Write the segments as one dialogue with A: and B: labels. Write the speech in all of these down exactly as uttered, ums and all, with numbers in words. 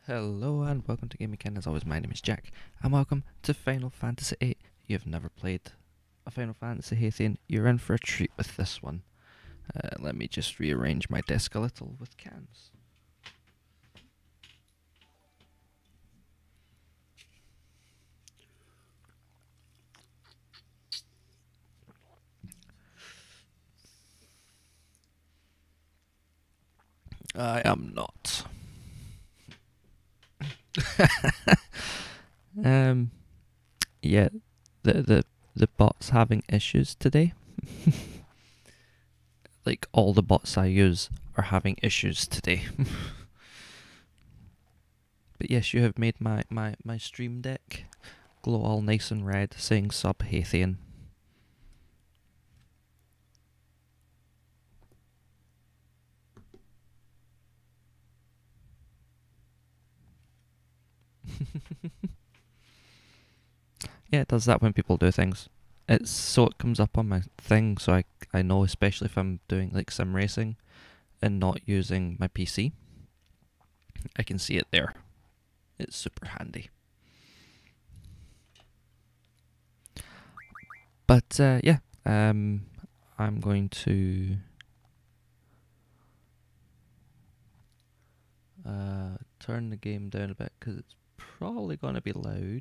A: Hello and welcome to Game Again. As always, my name is Jack, and welcome to Final Fantasy eight. You've never played a Final Fantasy Hathian, you're in for a treat with this one. Uh, let me just rearrange my desk a little with cans. I am not. um, yeah, the the the bot's having issues today. Like all the bots I use are having issues today. But yes, you have made my, my, my stream deck glow all nice and red, saying sub Hathian. Yeah, it does that when people do things. It's so it comes up on my thing, so I I know, especially if I'm doing like sim racing and not using my P C, I can see it there. It's super handy. But uh, yeah, um, I'm going to uh, turn the game down a bit because it's probably going to be loud.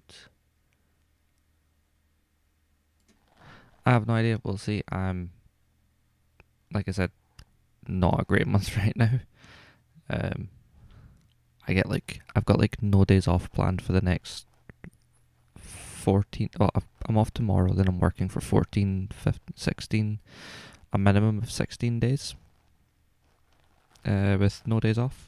A: I have no idea. We'll see. I'm, like I said, not a great month right now. Um, I get like I've got like no days off planned for the next fourteen. Oh, I'm off tomorrow. Then I'm working for fourteen, fifteen, sixteen, a minimum of sixteen days. Uh, with no days off.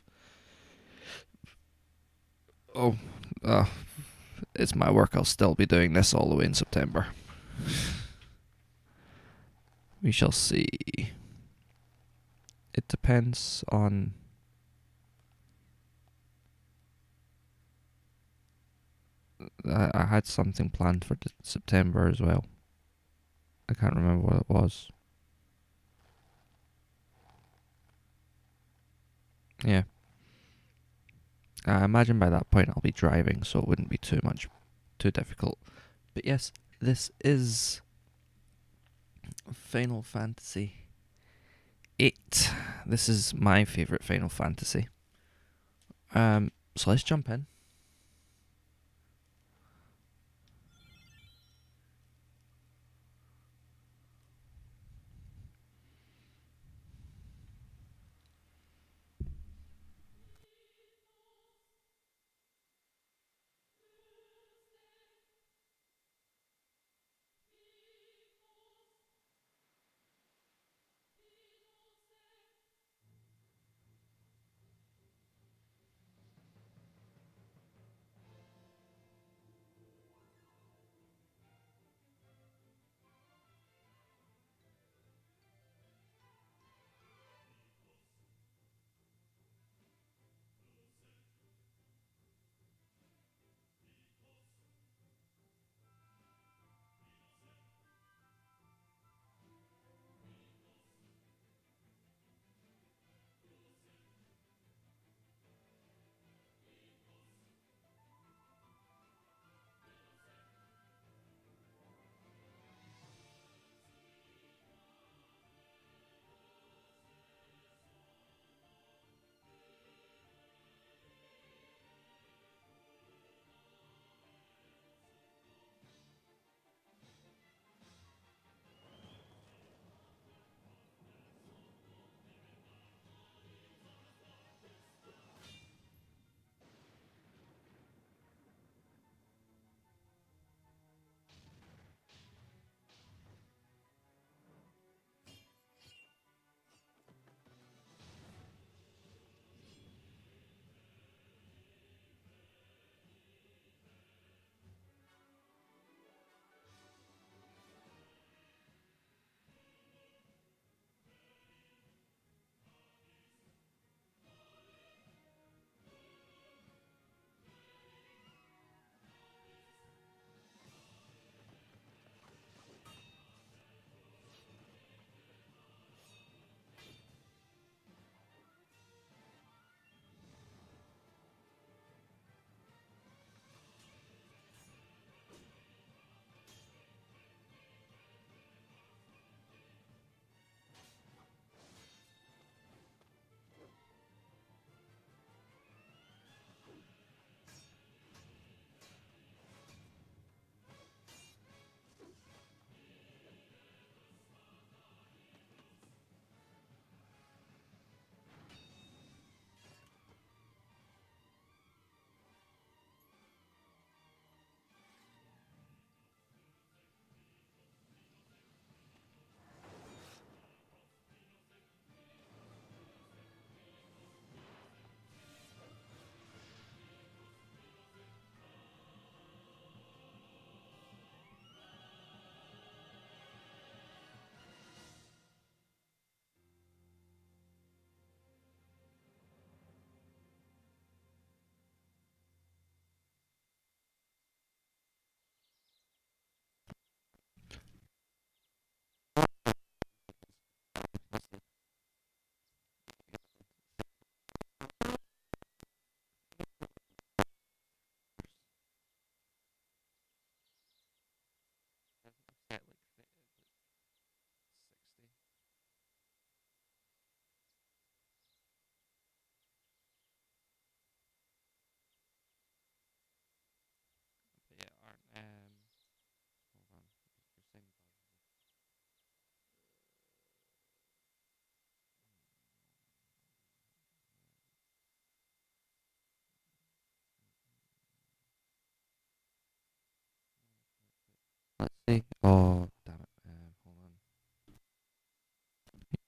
A: Oh, uh, it's my work. I'll still be doing this all the way in September. We shall see. It depends on. I, I had something planned for d- September as well. I can't remember what it was. Yeah. I imagine by that point I'll be driving, so it wouldn't be too much, too difficult. But yes, this is Final Fantasy eight. This is my favourite Final Fantasy. Um, so let's jump in.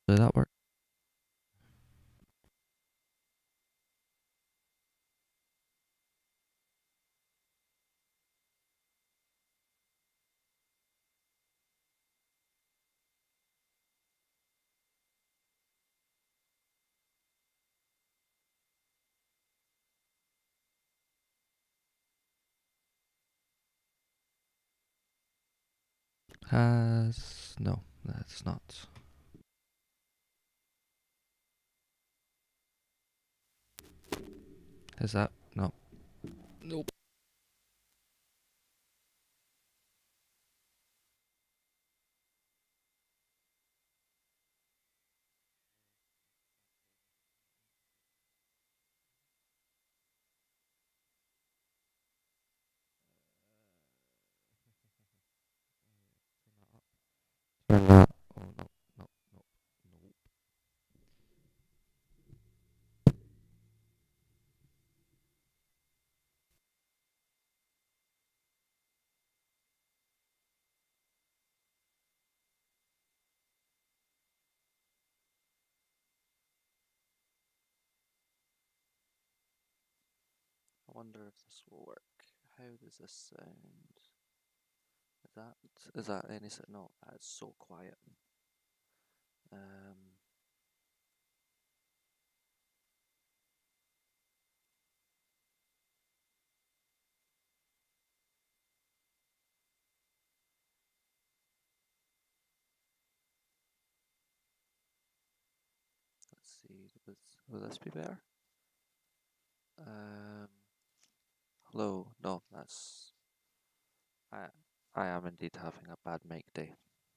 A: Did that work? Has no, that's not. Is that no? Nope. Turn that. Oh no, no, no, no. I wonder if this will work. How does this sound? Is that is that any? No, that's so quiet. Um, let's see. Will, will this be better? Um, hello. No, that's. I I am indeed having a bad mic day.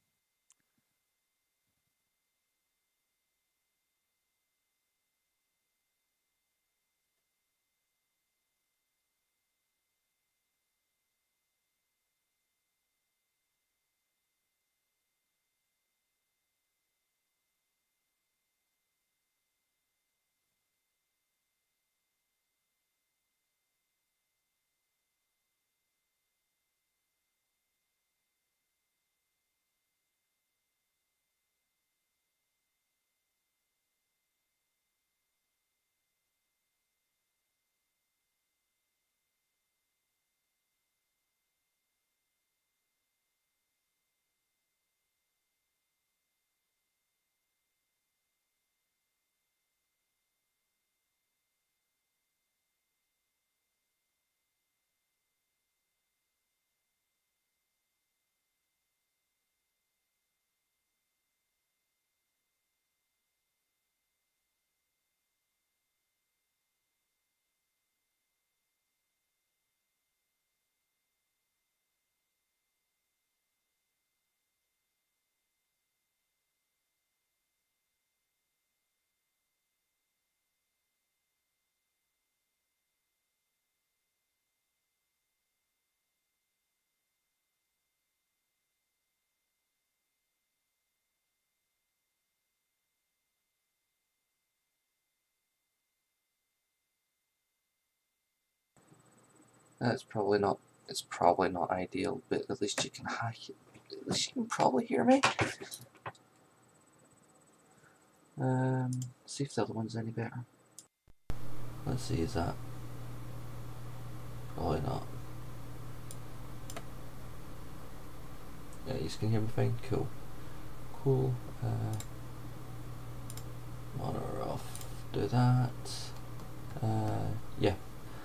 A: That's probably not. It's probably not ideal, but at least you can. At least you can probably hear me. Um, see if the other one's any better. Let's see. Is that? Probably not. Yeah, you can hear me fine. Cool. Cool. Uh, monitor off. Do that. Uh, yeah.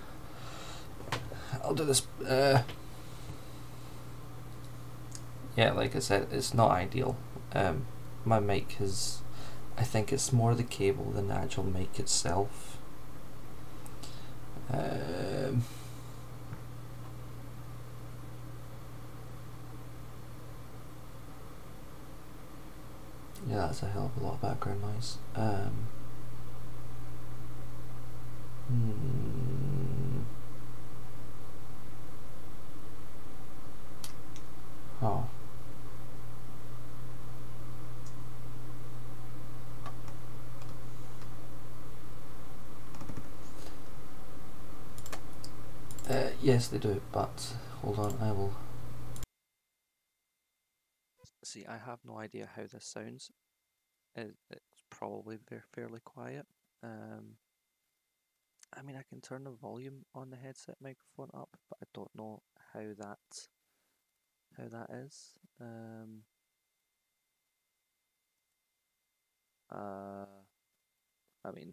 A: I'll do this. Uh, yeah, like I said, it's not ideal. Um, my mic has. I think it's more the cable than the actual mic itself. Um, yeah, that's a hell of a lot of background noise. Um, hmm. Oh. Uh, yes, they do, but hold on, I will. See, I have no idea how this sounds. it, it's probably very fairly quiet. Um, I mean, I can turn the volume on the headset microphone up, but I don't know how that how that is. Um, uh, I mean,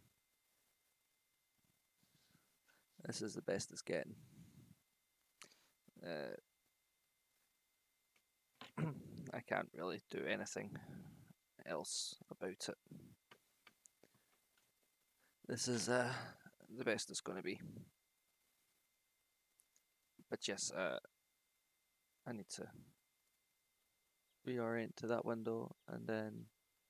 A: this is the best it's getting. Uh, I can't really do anything else about it. This is uh, the best it's going to be. But yes, uh, I need to reorient to that window, and then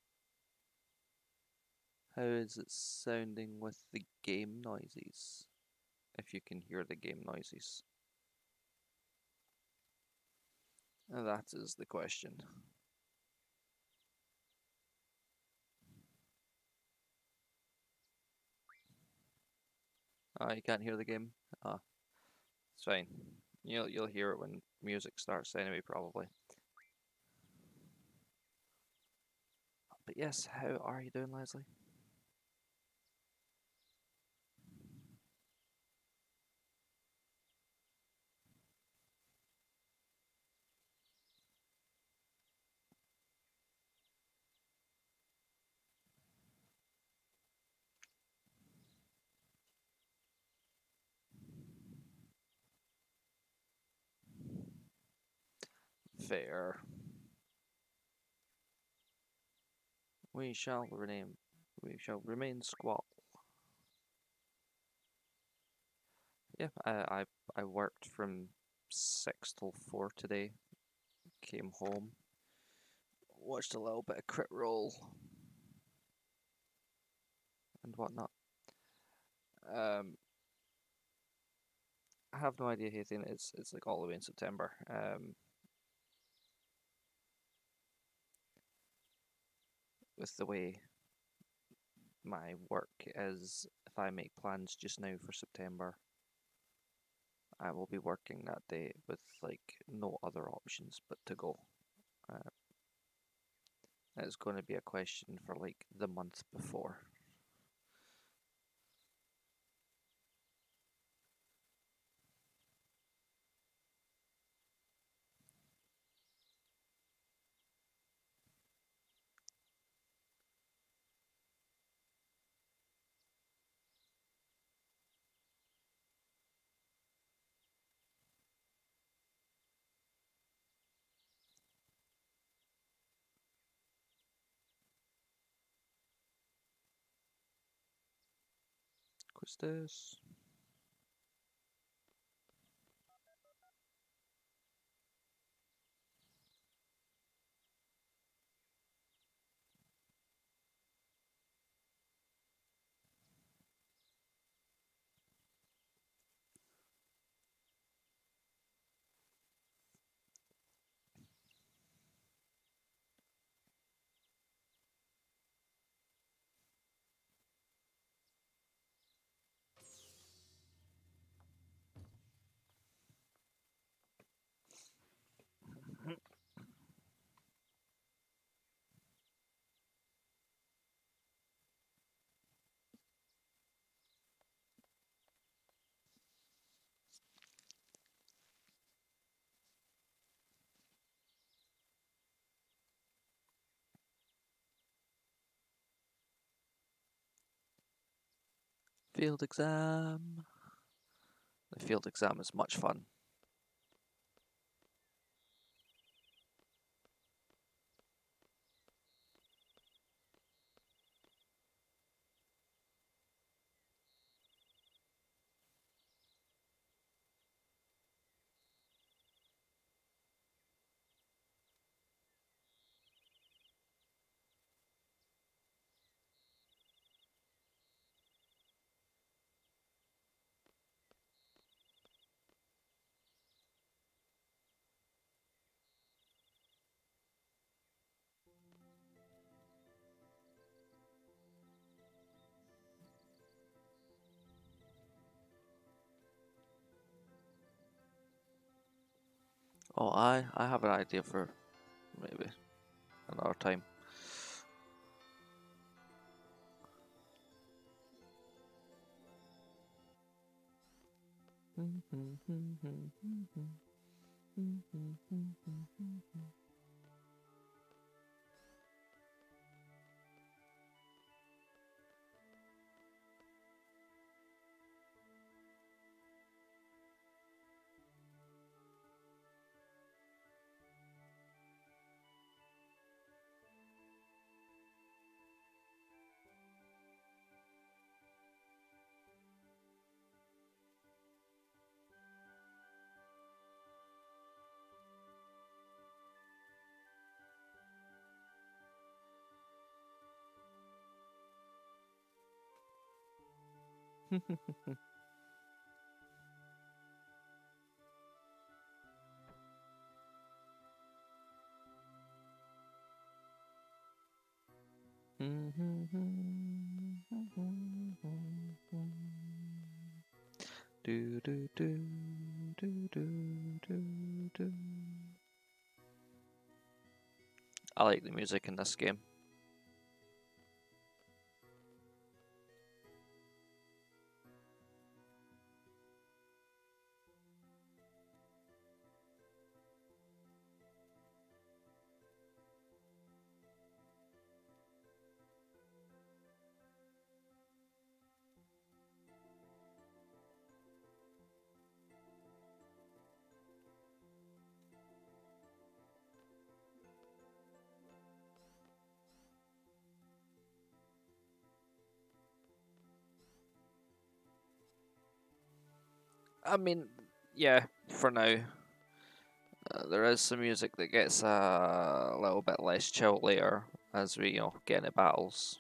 A: how is it sounding with the game noises? If you can hear the game noises. That is the question. Ah, you can't hear the game? Ah, it's fine. You'll you'll hear it when music starts anyway, probably. But yes, how are you doing, Leslie? Fair. We shall rename. We shall remain squat. Yeah, I I I worked from six till four today. Came home, watched a little bit of Crit Roll and whatnot. Um, I have no idea, Haythien. It's it's like all the way in September. Um, with the way my work is, if I make plans just now for September, I will be working that day with like no other options but to go. Uh, it's going to be a question for like the month before. Quistis. Field exam. The field exam is much fun. Oh, I I have an idea for maybe another time. Do do do do do do do. I like the music in this game. I mean, yeah, for now. Uh, there is some music that gets uh, a little bit less chill later as we you know, get into battles.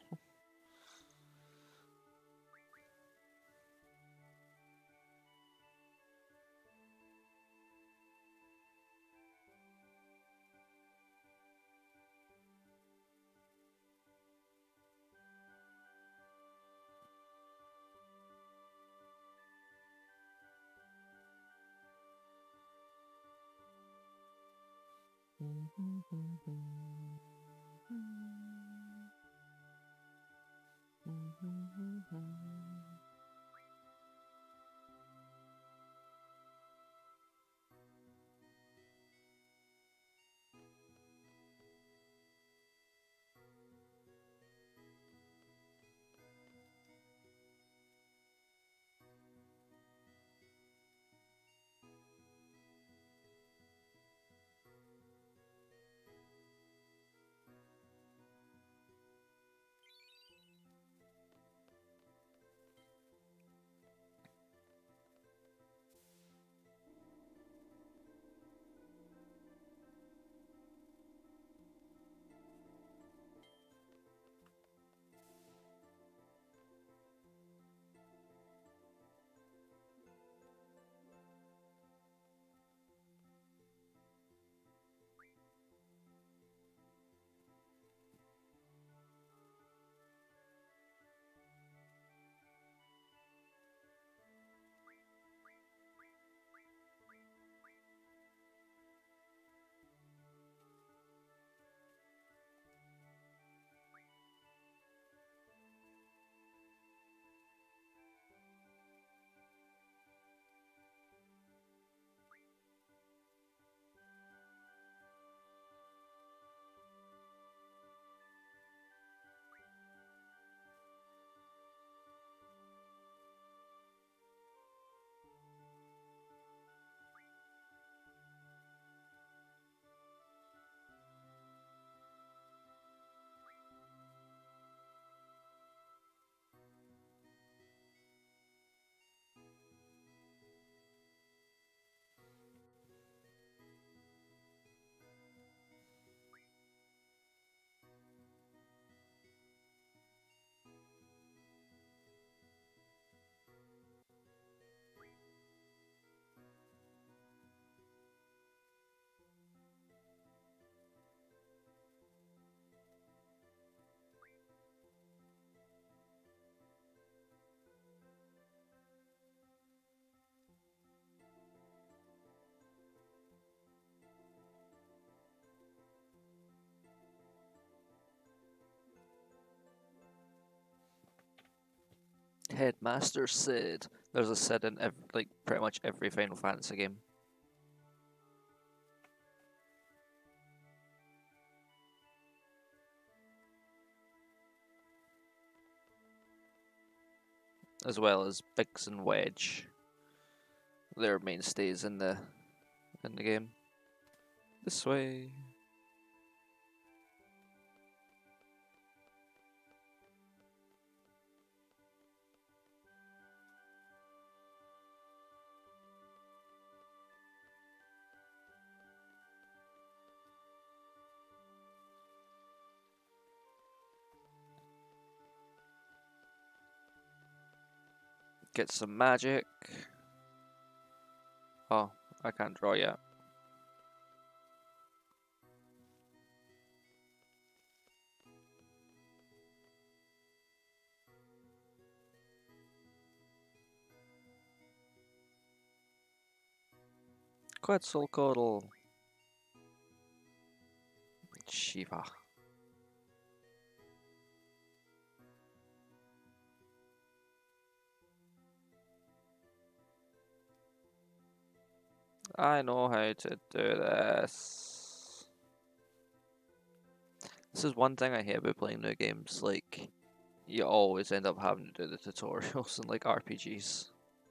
A: Headmaster said, There's a Sid in ev like pretty much every Final Fantasy game. As well as Biggs and Wedge. They're mainstays in the in the game. This way. Get some magic. Oh, I can't draw yet. Quetzalcoatl. Shiva. I know how to do this. This is one thing I hate about playing new games, like, you always end up having to do the tutorials in like R P Gs.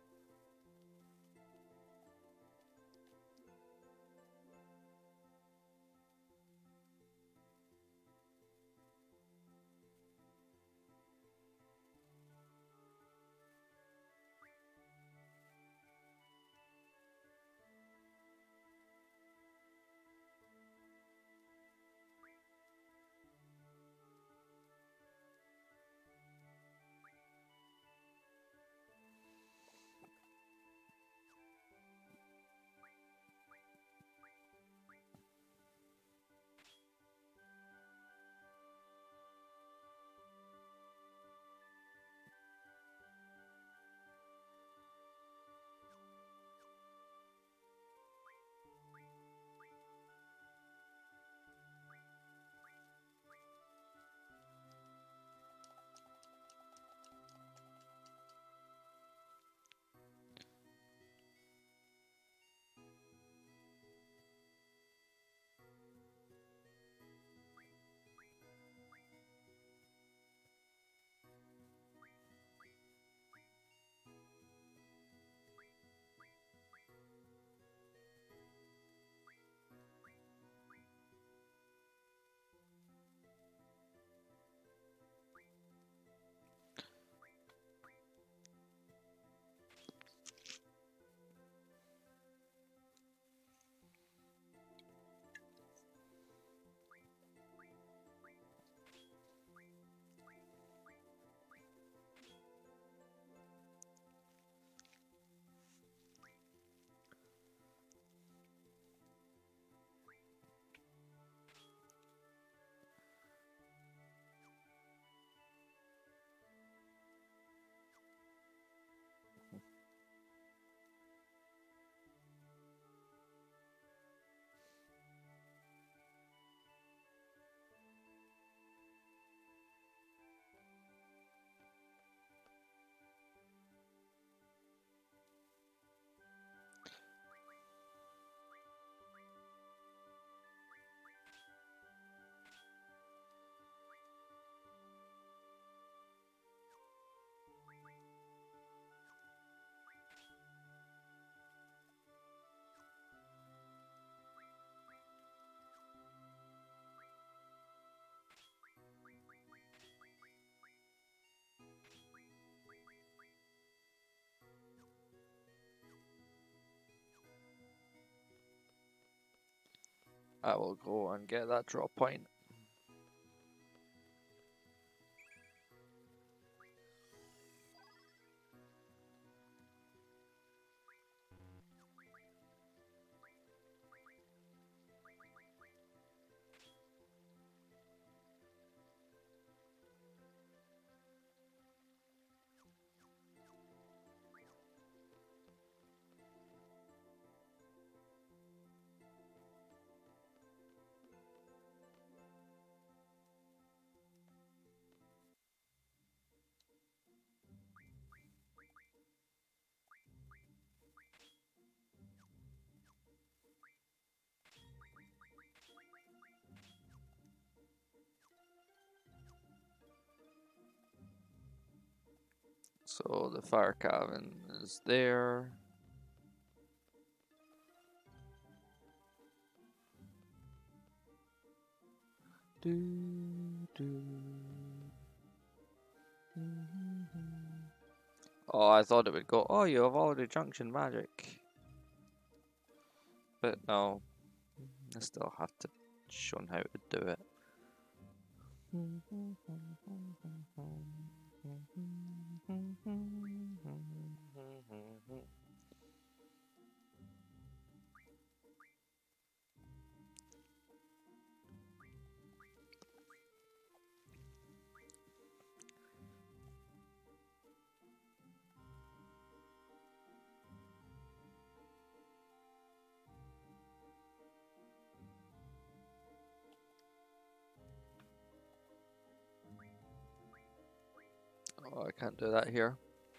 A: I will go and get that drop point. So the fire cavern is there. Do, do. Oh, I thought it would go, oh, you have already junction magic. But no, I still have to show how to do it. Oh, I can't do that here.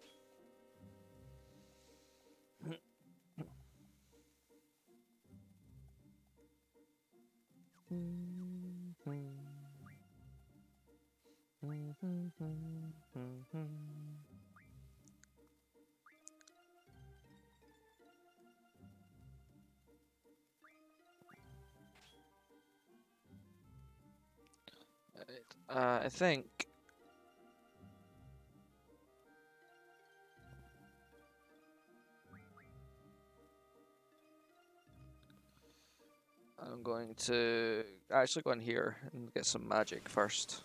A: Uh, I think I'm going to actually go in here and get some magic first.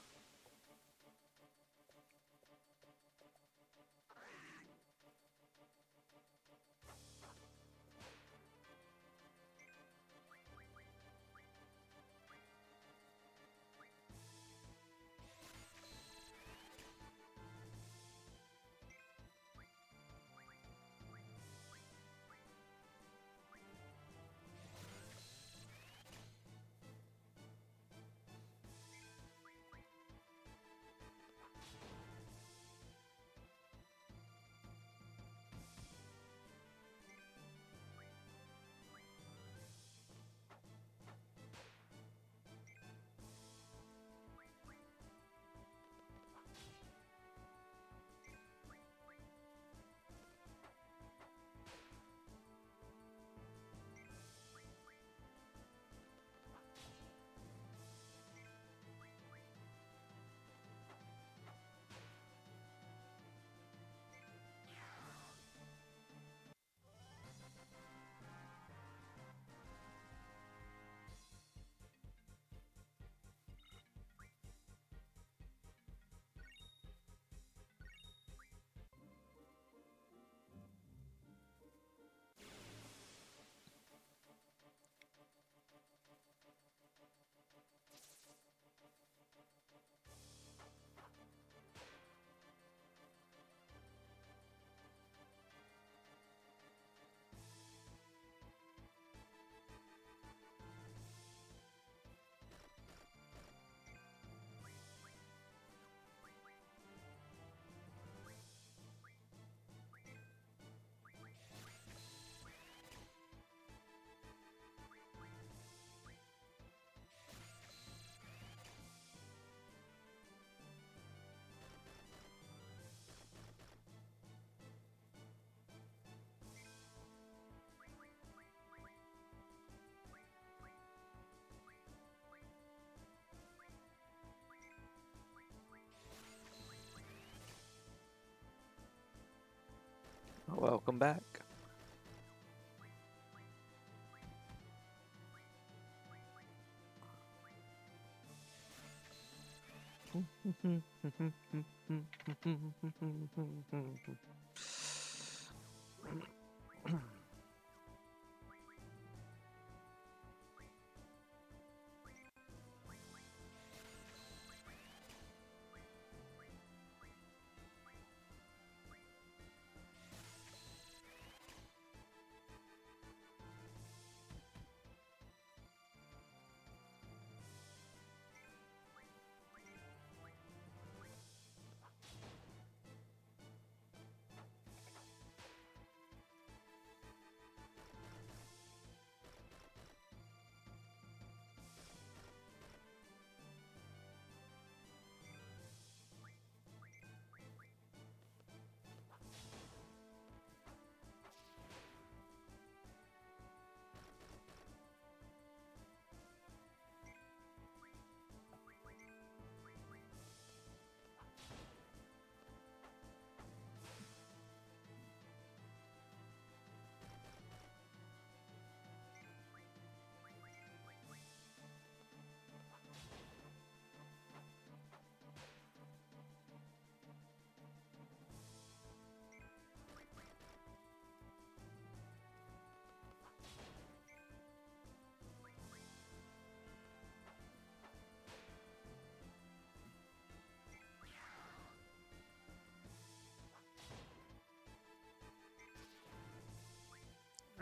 A: Welcome back.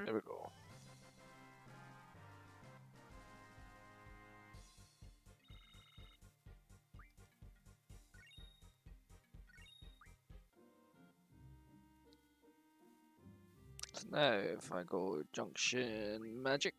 B: There we go. So now if I go junction magic.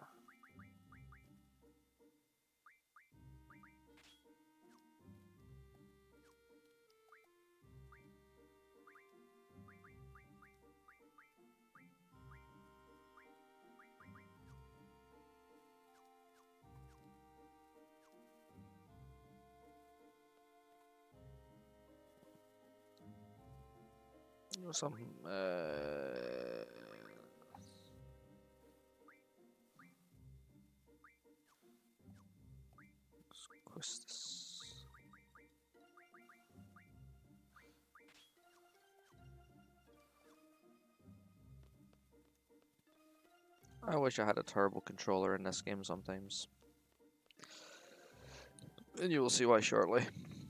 B: Some uh what's this? I wish I had a turbo controller in this game sometimes. And you will see why shortly.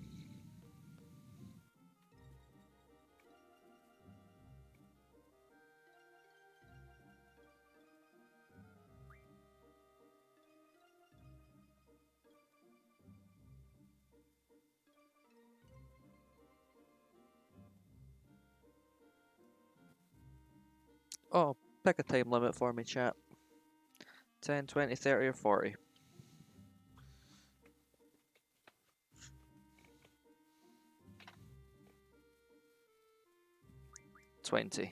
B: Oh, pick a time limit for me, chat. ten, twenty, thirty, or forty. twenty.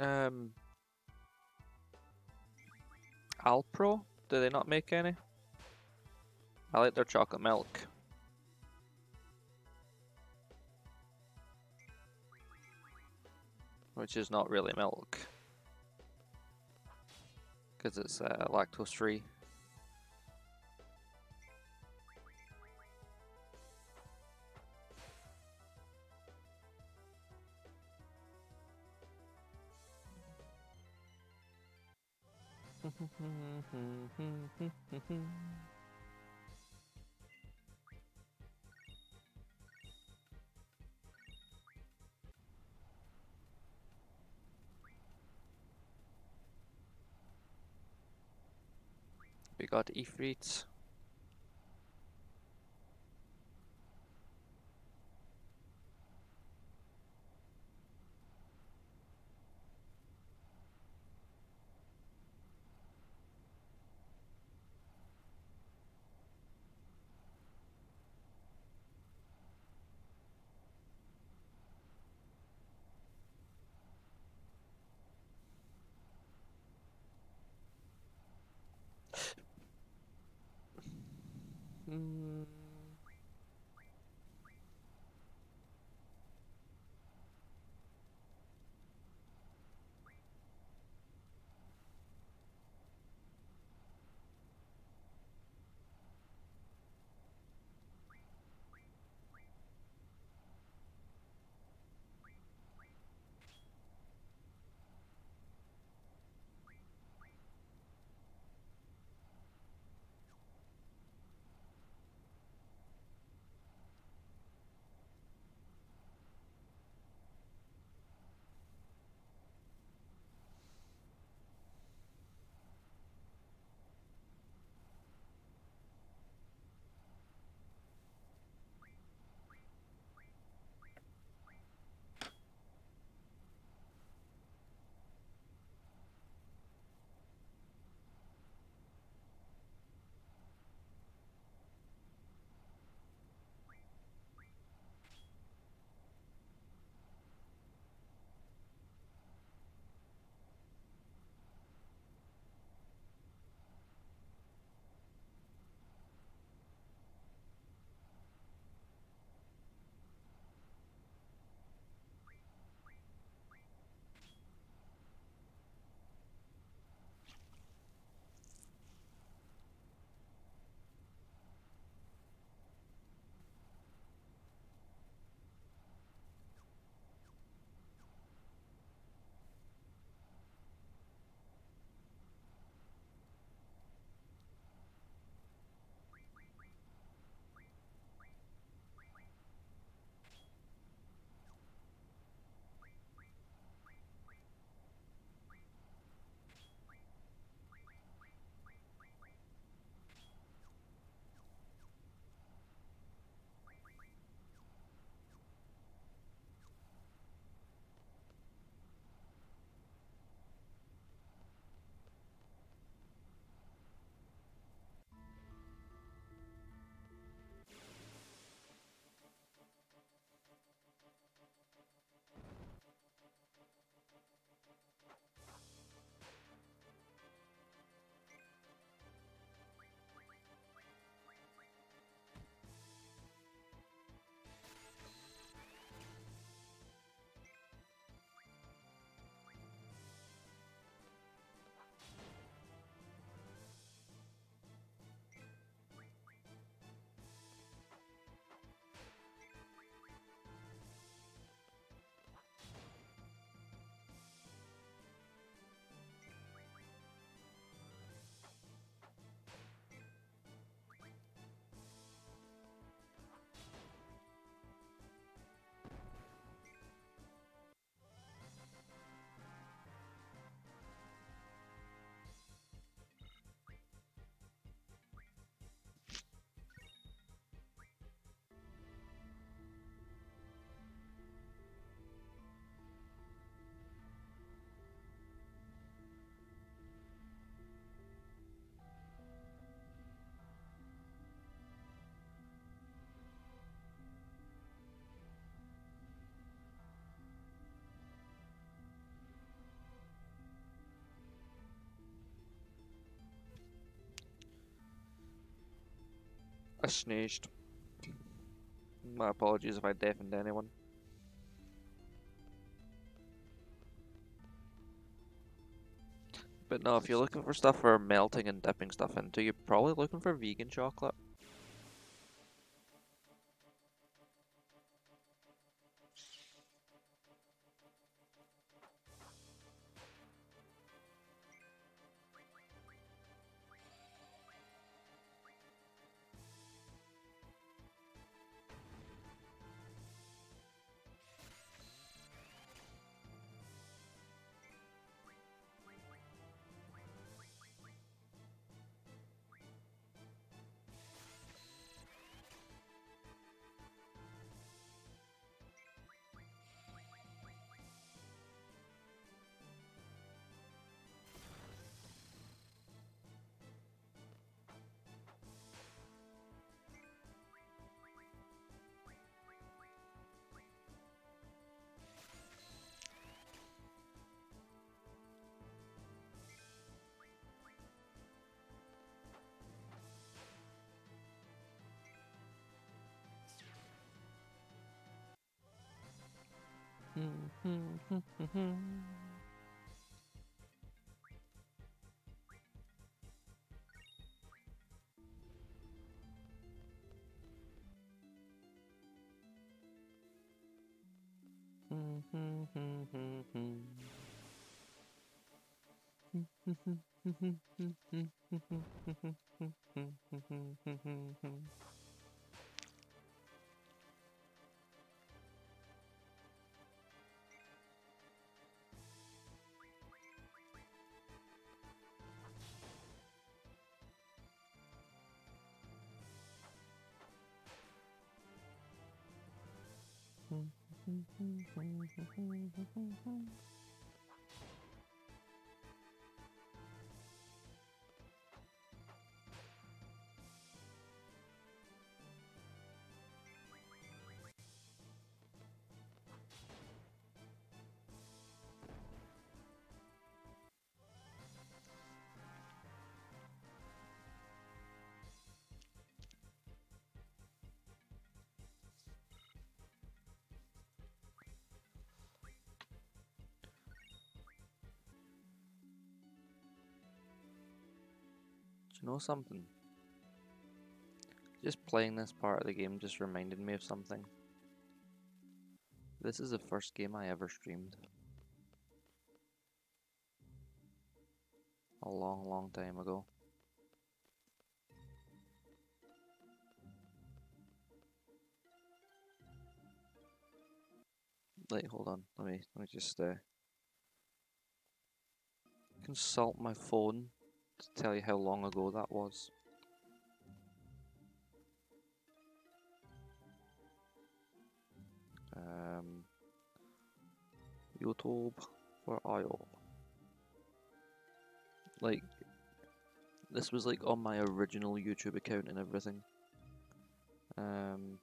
B: Um, Alpro? Do they not make any? I like their chocolate milk. Which is not really milk. Because it's uh, lactose free. We got Ifrits. Mm. I sneezed. My apologies if I deafened anyone. But no, if you're looking for stuff for melting and dipping stuff into, you're probably looking for vegan chocolate. Do you know something? Just playing this part of the game just reminded me of something. This is the first game I ever streamed. A long, long time ago. Wait, hold on. Let me let me just uh, consult my phone to tell you how long ago that was. Um, YouTube, where are you? Like, this was like on my original YouTube account and everything. Um,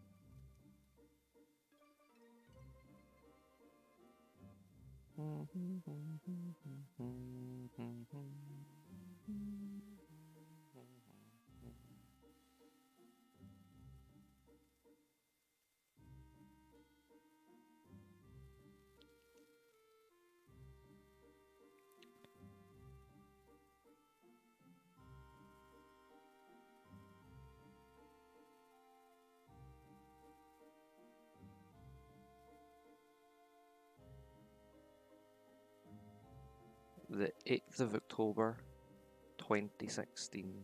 B: the eighth of October, twenty sixteen.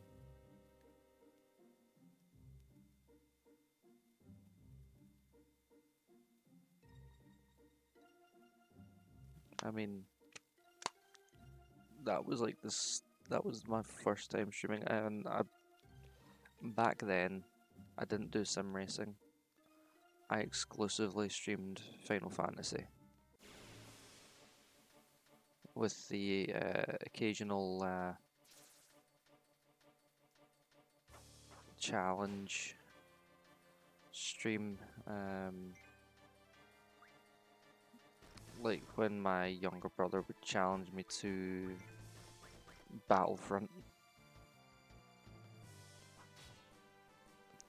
B: I mean, that was like this. That was my first time streaming, and I, back then, I didn't do sim racing. I exclusively streamed Final Fantasy, with the uh, occasional uh, challenge stream. Um, like when my younger brother would challenge me to Battlefront.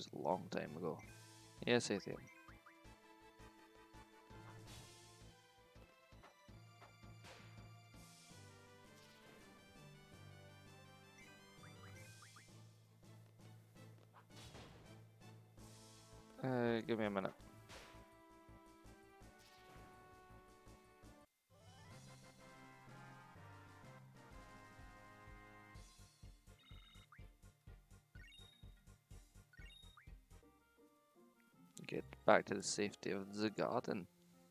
B: was a long time ago. Yes, Atheum. Uh, give me a minute. Get back to the safety of the garden.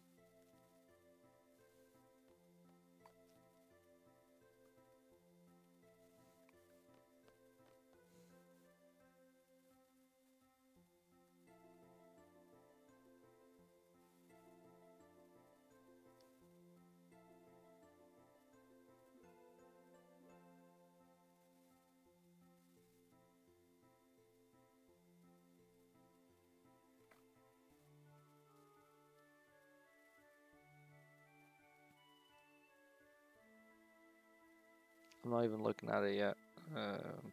B: I'm not even looking at it yet. Um,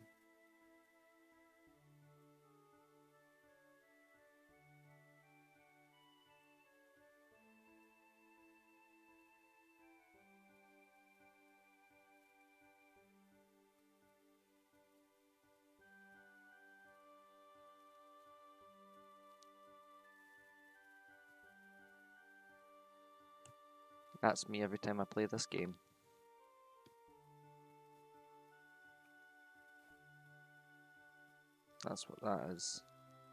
B: that's me every time I play this game. That's what that is.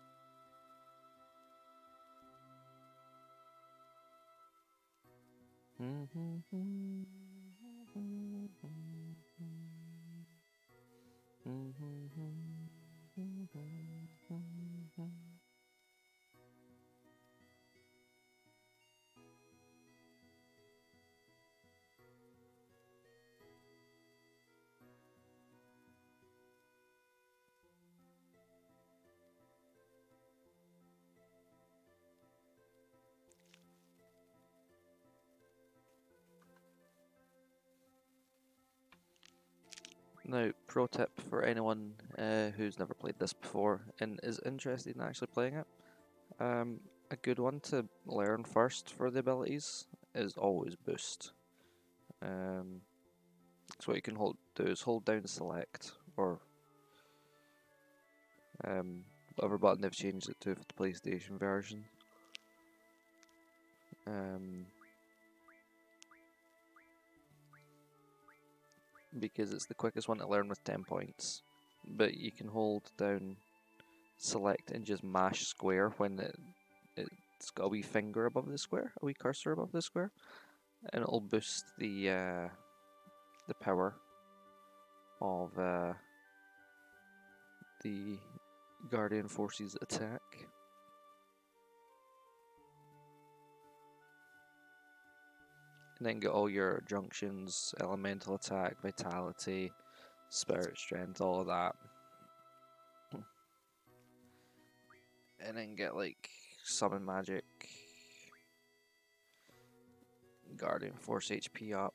B: Now, pro tip for anyone uh, who's never played this before and is interested in actually playing it. Um, a good one to learn first for the abilities is always boost. Um, so what you can hold do is hold down select or um, whatever button they've changed it to for the PlayStation version. Um, because it's the quickest one to learn with ten points. But you can hold down select and just mash square when it, it's got a wee finger above the square, a wee cursor above the square, and it'll boost the uh, the power of uh, the Guardian Forces attack. And then get all your junctions, elemental attack, vitality, spirit strength, all of that. And then get like summon magic, Guardian Force H P up.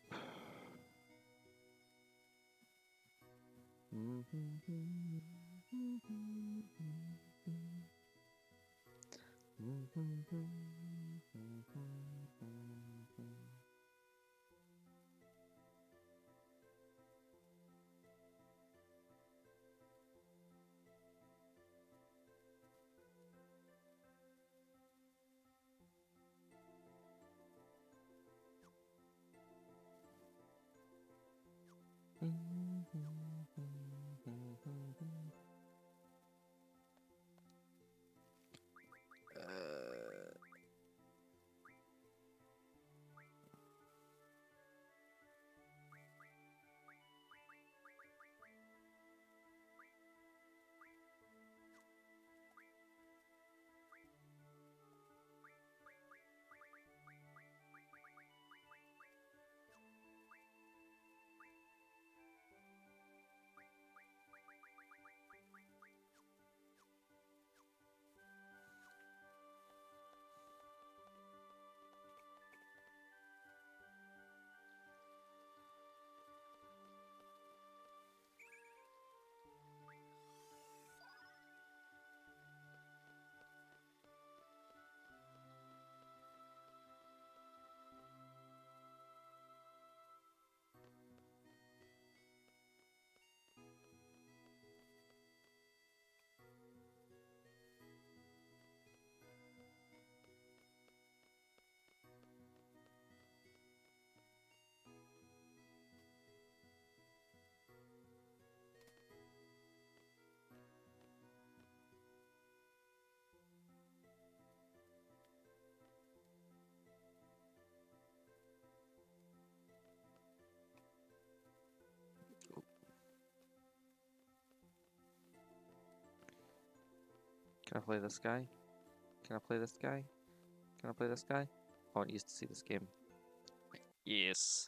B: Can I play this guy? Can I play this guy? Can I play this guy? I want you to see this game. Yes.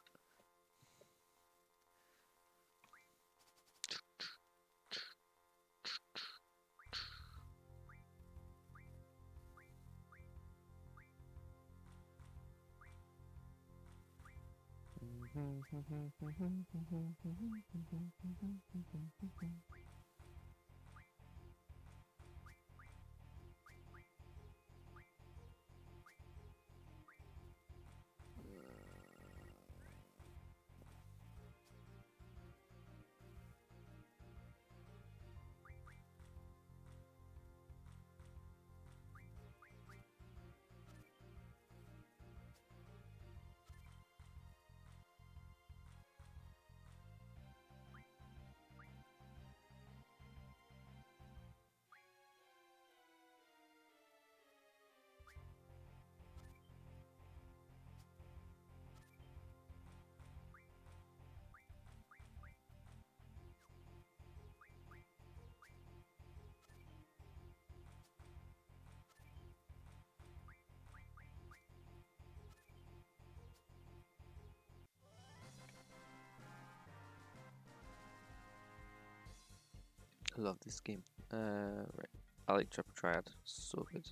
B: I love this game. Uh, right. I like Triple Triad. So good.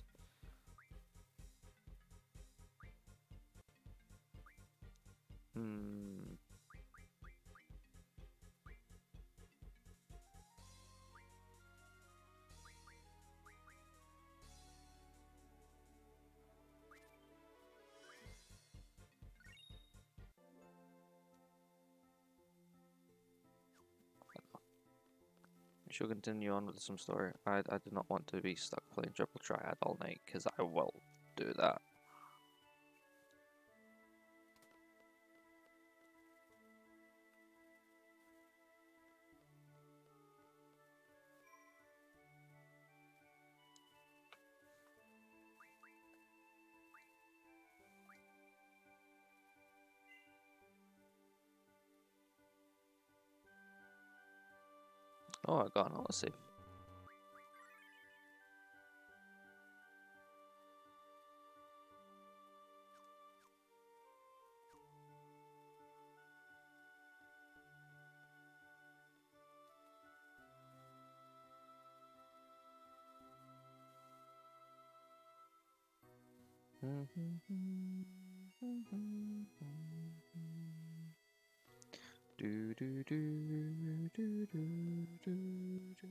B: Hmm. We should continue on with some story. I, I do not want to be stuck playing Triple Triad all night, because I will do that. Oh, I got an autosave. Do do do do do do do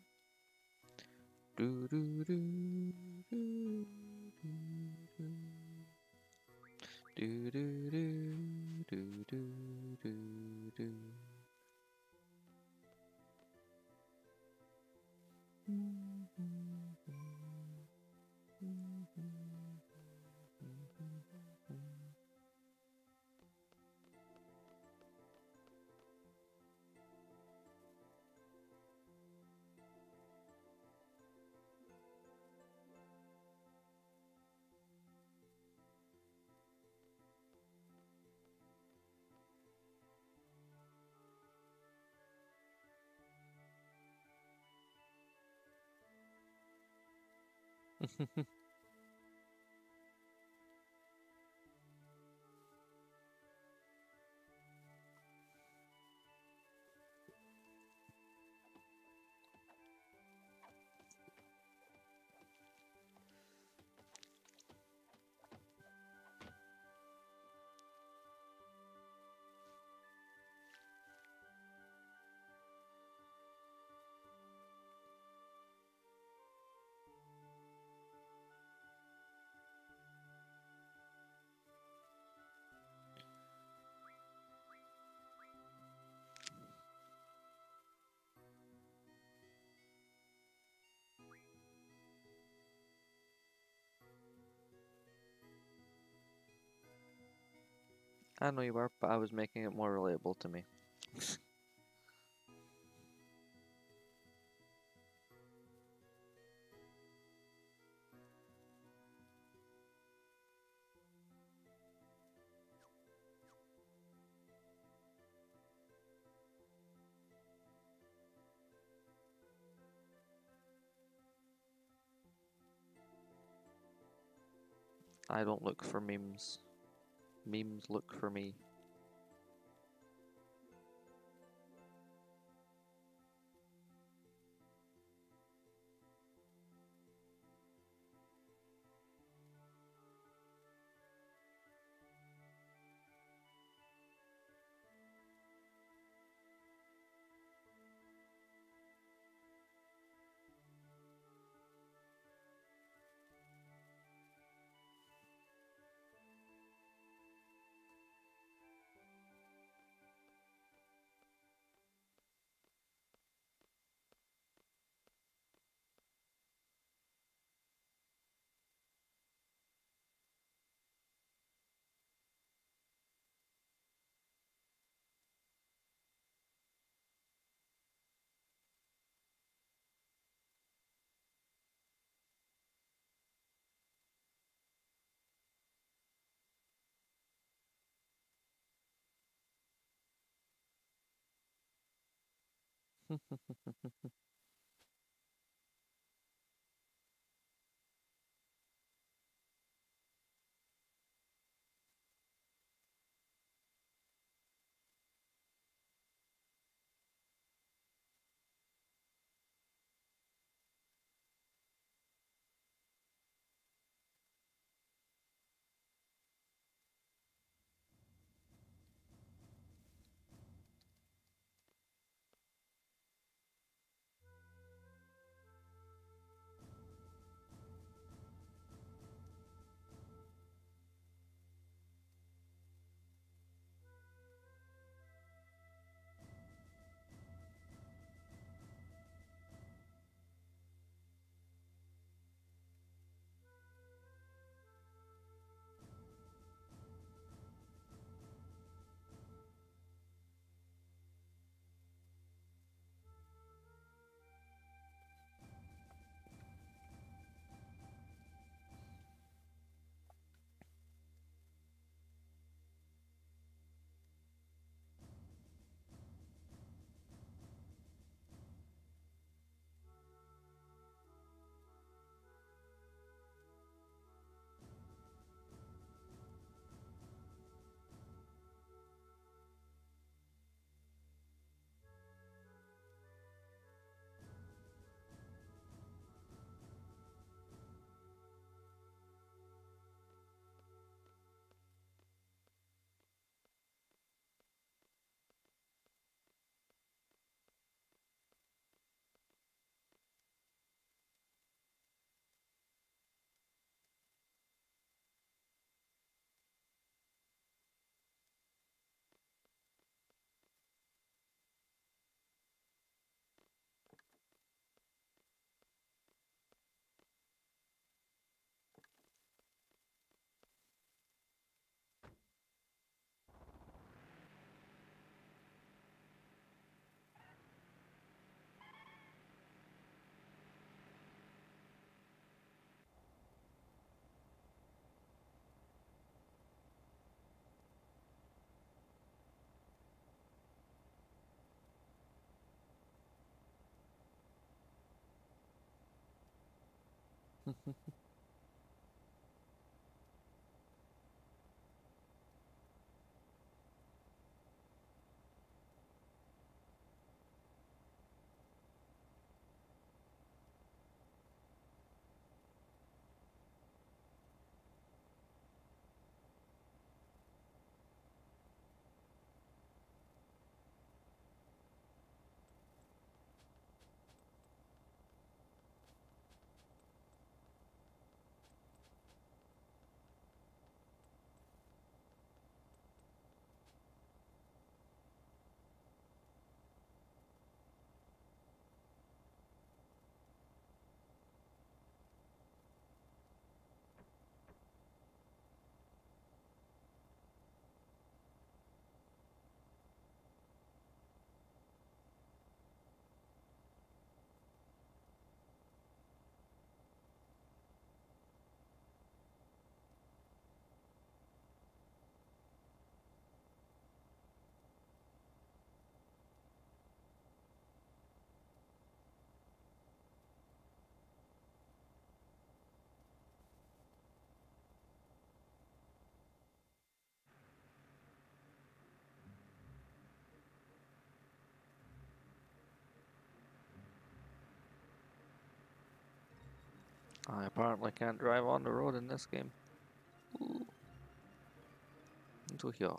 B: do do do do do do do do do do do. I know you were, but I was making it more relatable to me. I don't look for memes. Memes look for me. I apparently can't drive on the road in this game. Ooh. Into here.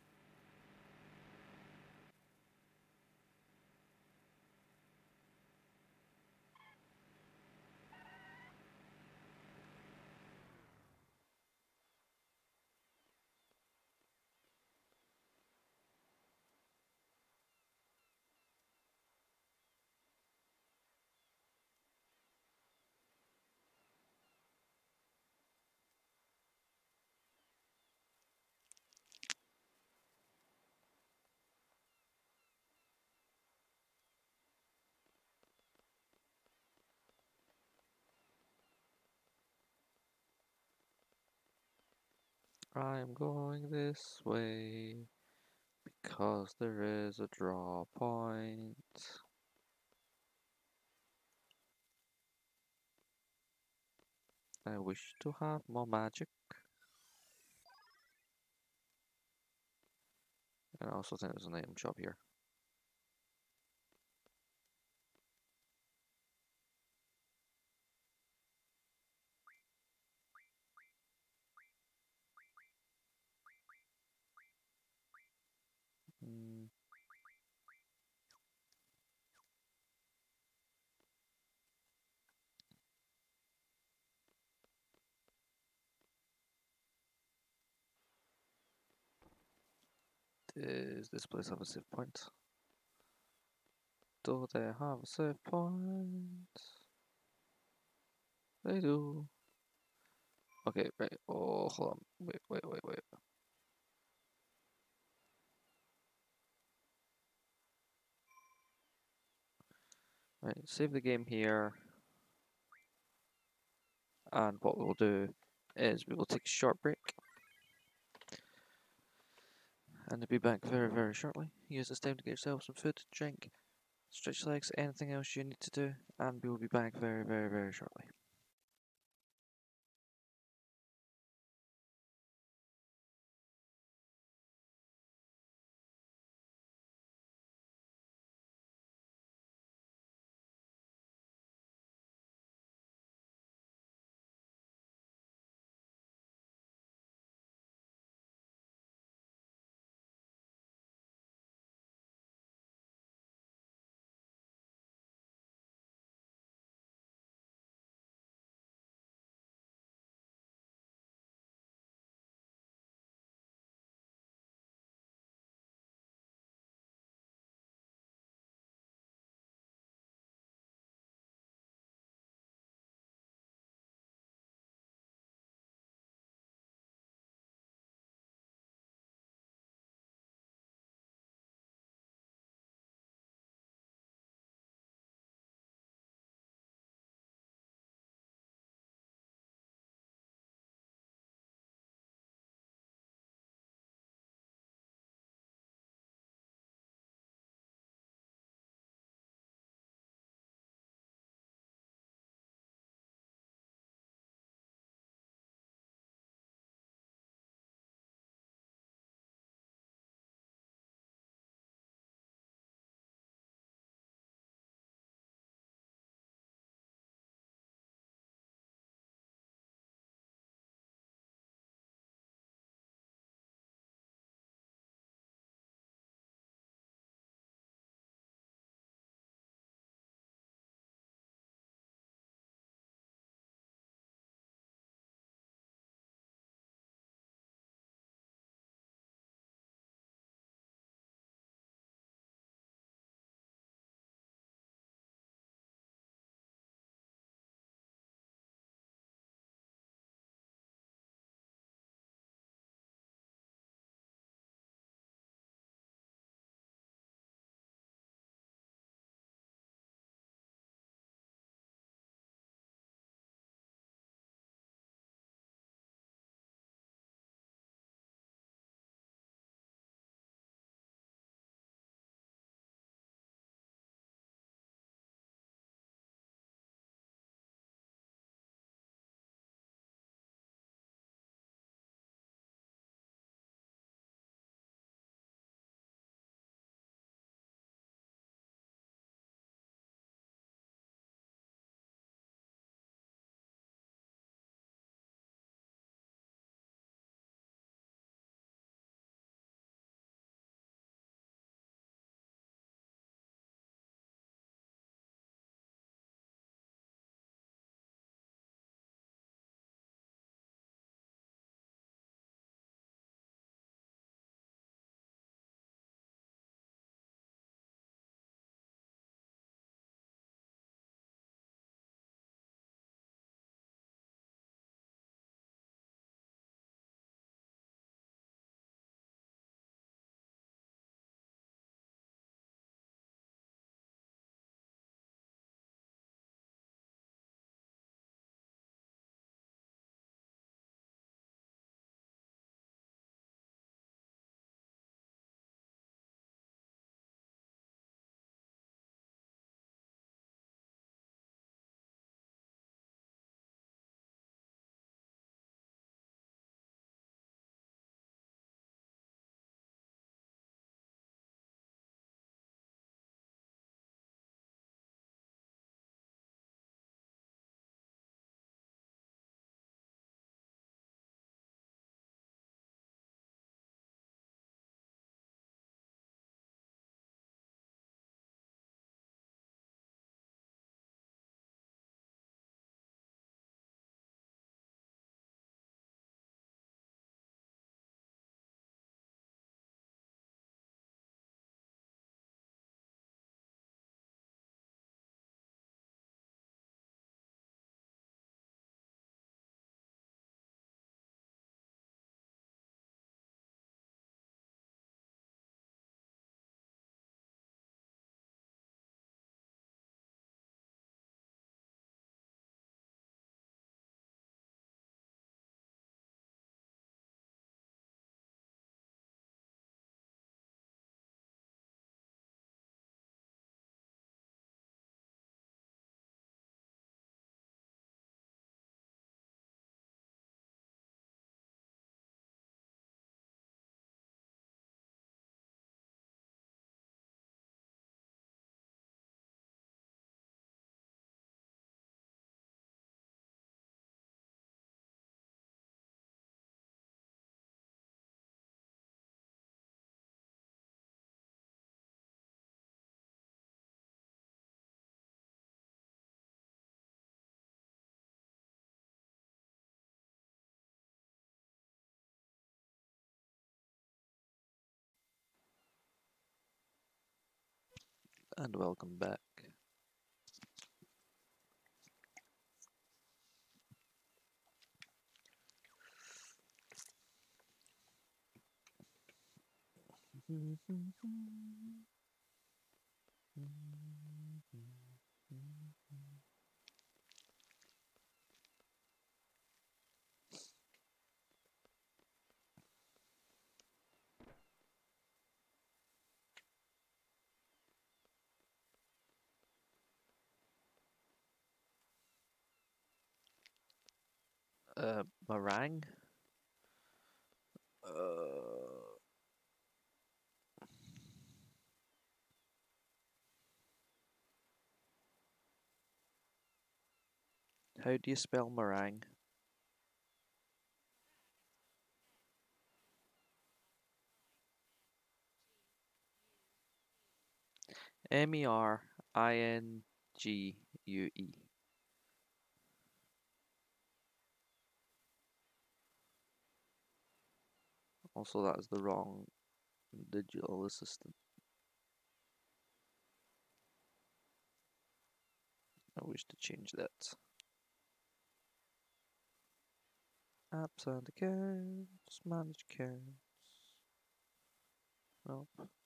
B: I'm going this way because there is a draw point. I wish to have more magic. And I also think there's an item shop here. Mm. Does this place have a save point? Do they have a save point? They do. Okay, right. Oh, hold on. Wait, wait, wait, wait. Right, save the game here. And what we'll do is we will take a short break. And I'll be back very, very shortly. Use this time to get yourself some food, drink, stretch legs, anything else you need to do. And we will be back very, very, very shortly. And welcome back. Uh, meringue? Uh, how do you spell meringue? M E R I N G U E. Also, that is the wrong digital assistant. I wish to change that. Apps and accounts, manage accounts. Nope.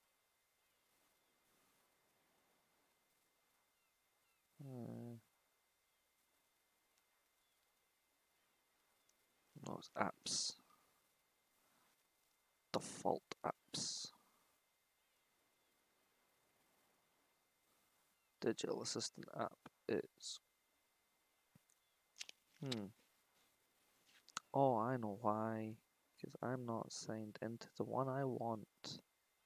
B: Uh, no, it's apps. Default apps. Digital assistant app is. Hmm. Oh, I know why. Because I'm not signed into the one I want.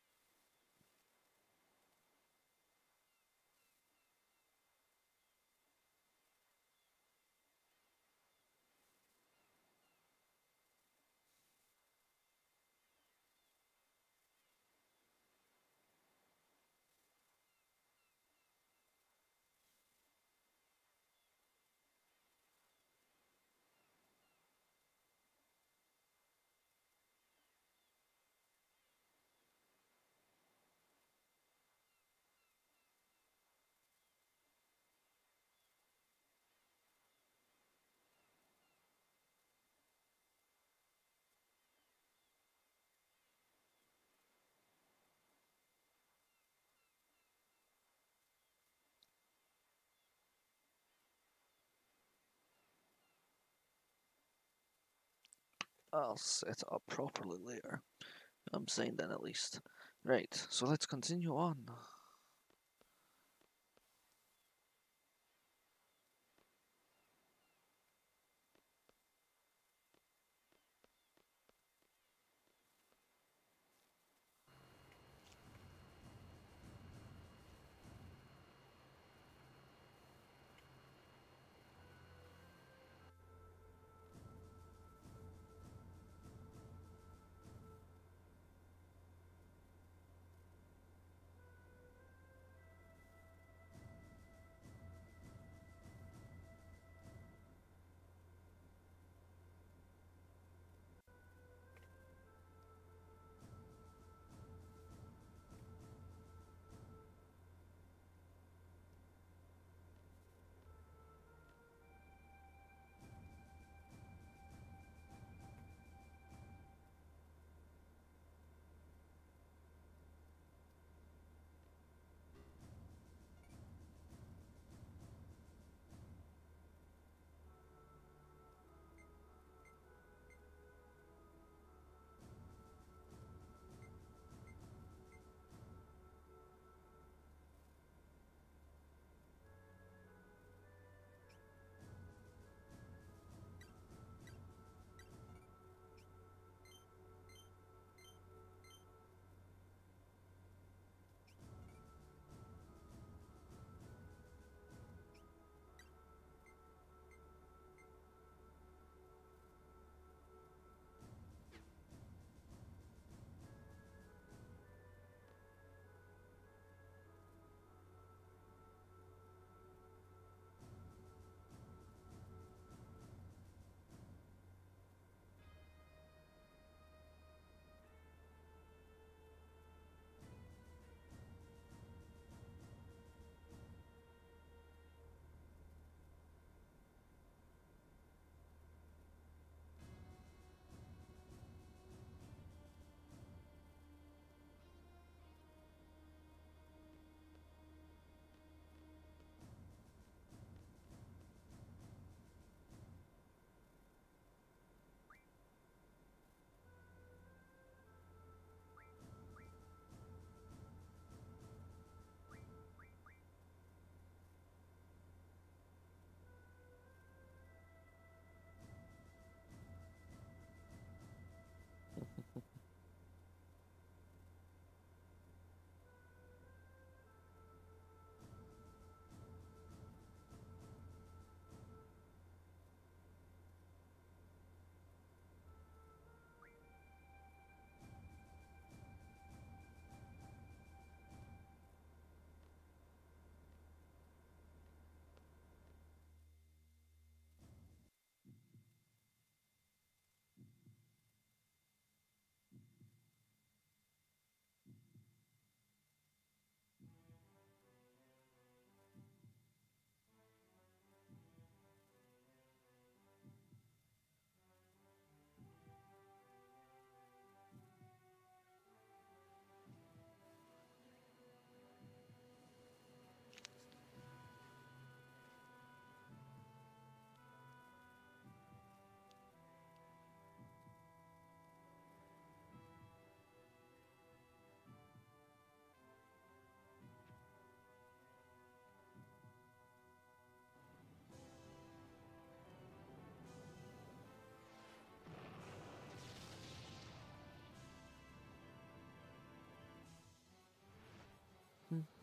B: I'll set it up properly later. I'm signed in at least. Right, so let's continue on.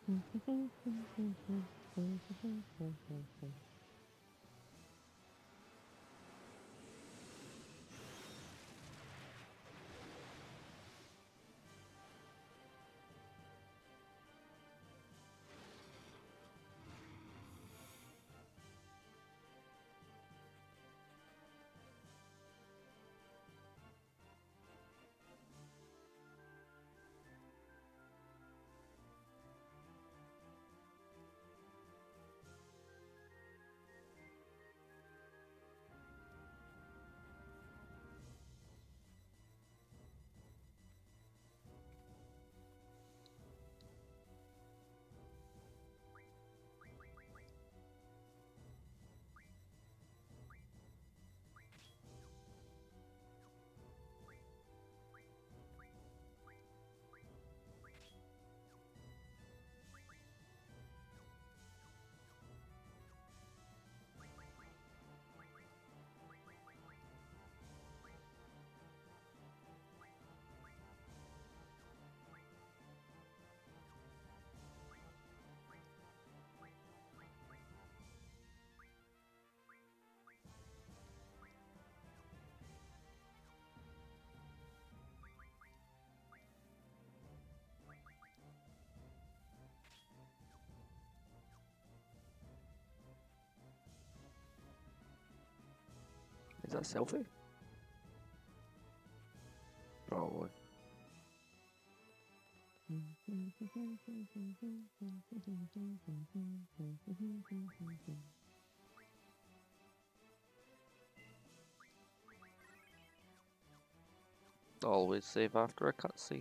B: Is that selfie? Probably. Always save after a cutscene.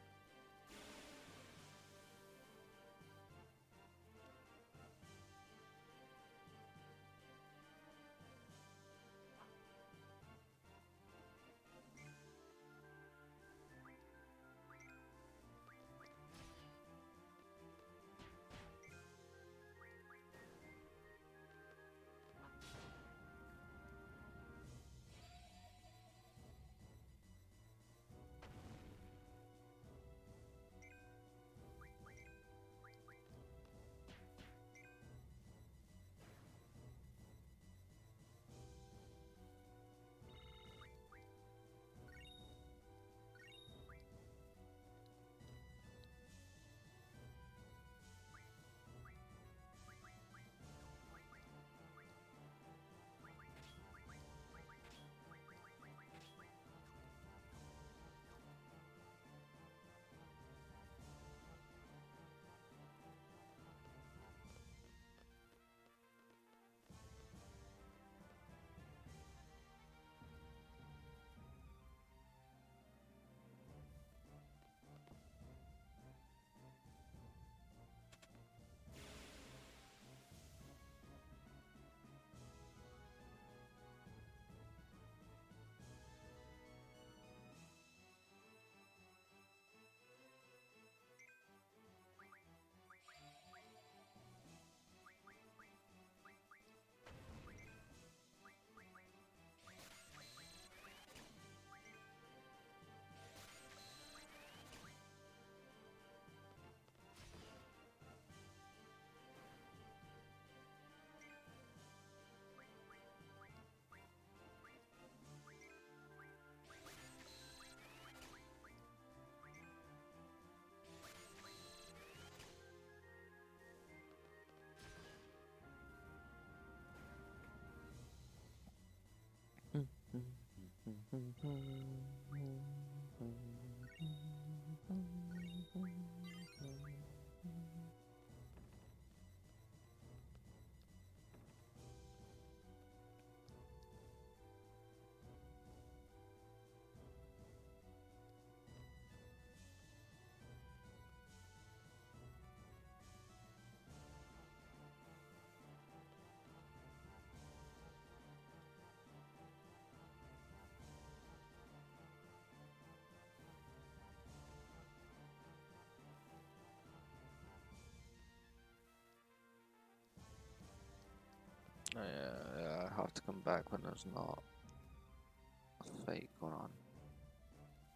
B: Oh, yeah, yeah, I have to come back when there's not a fight going on.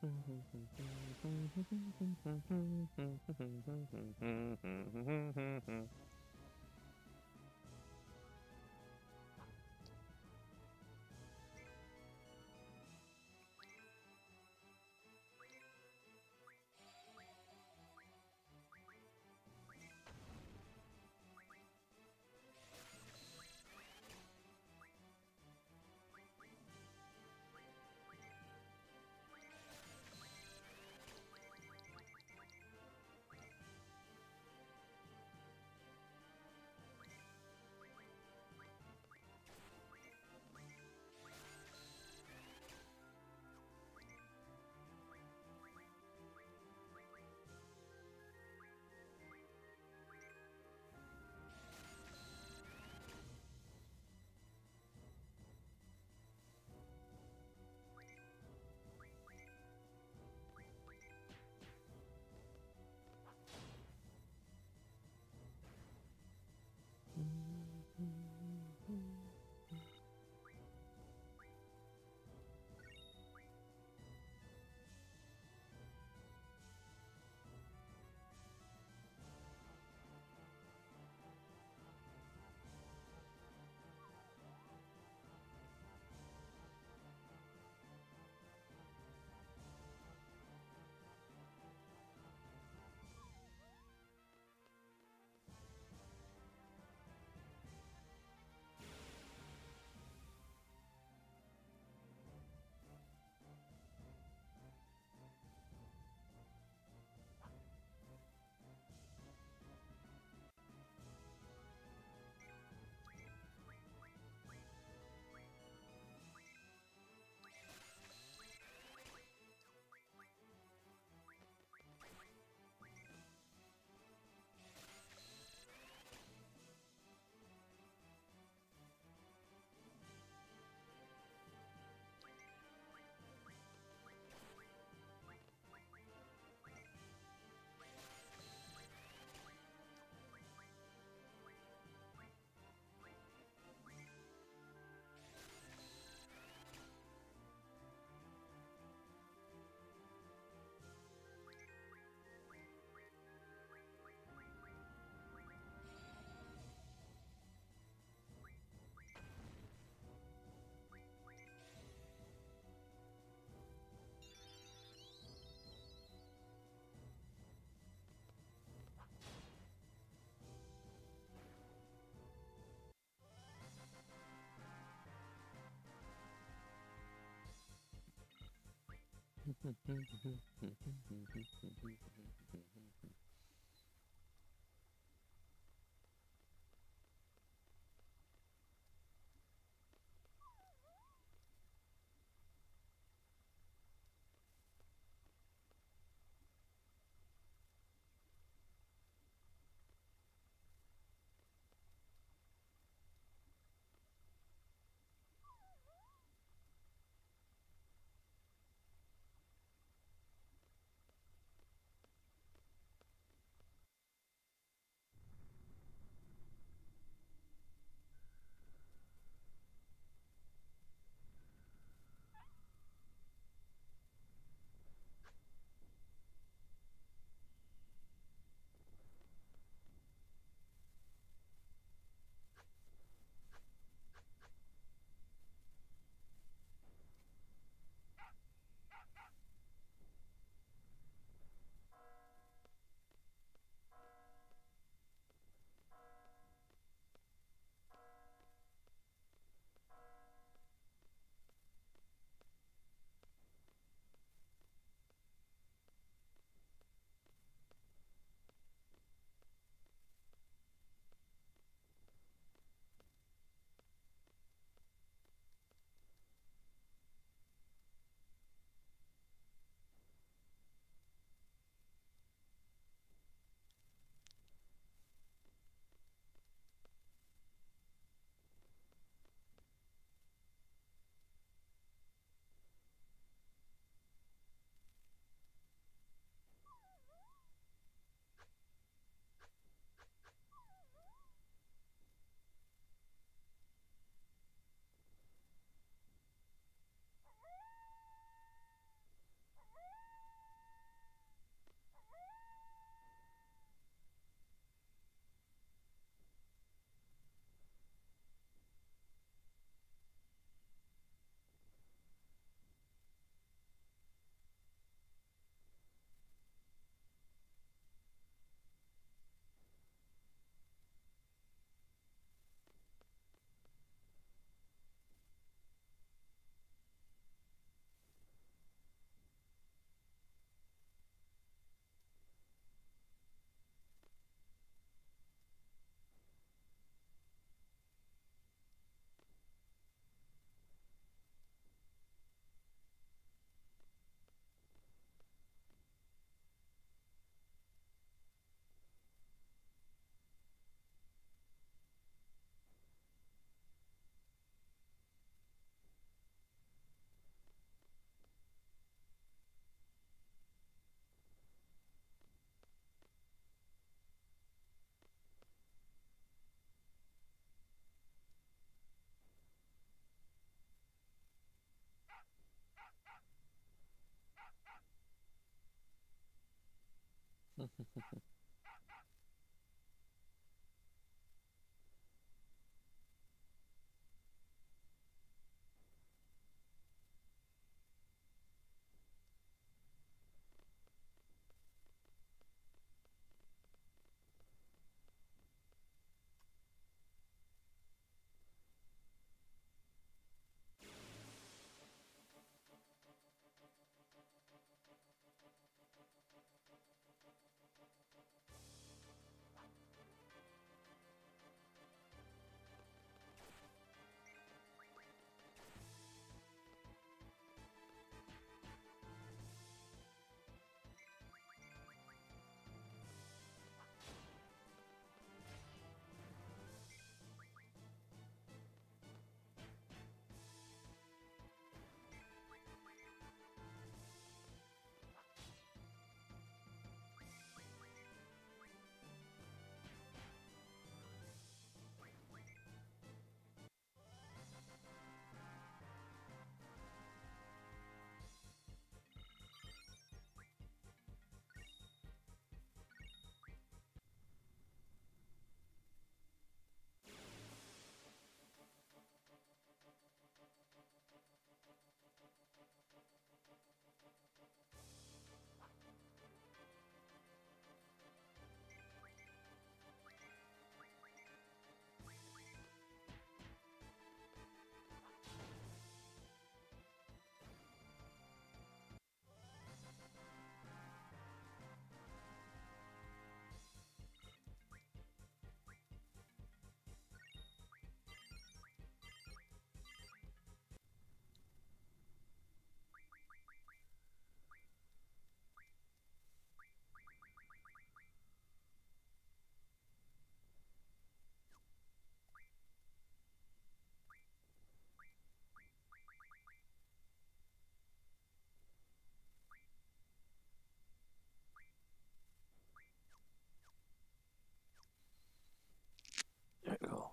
B: There you go.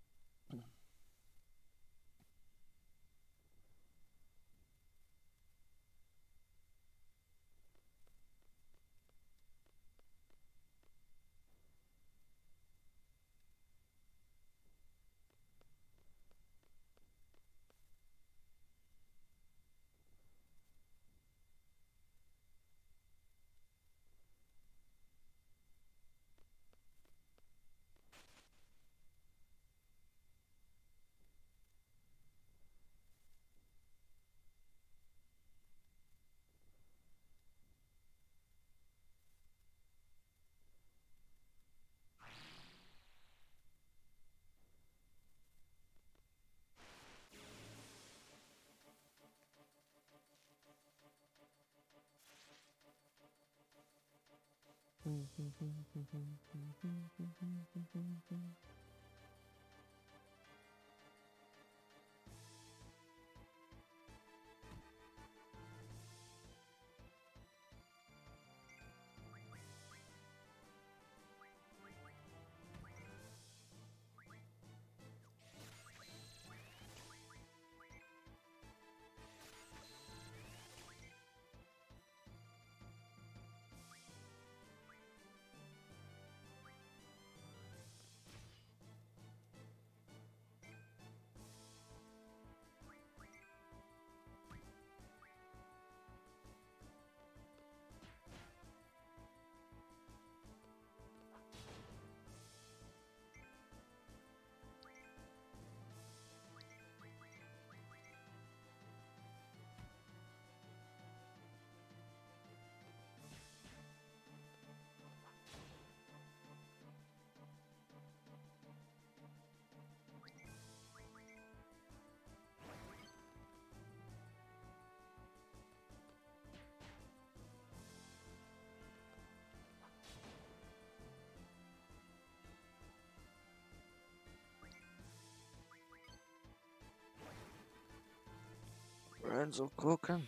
B: Renzo cooking.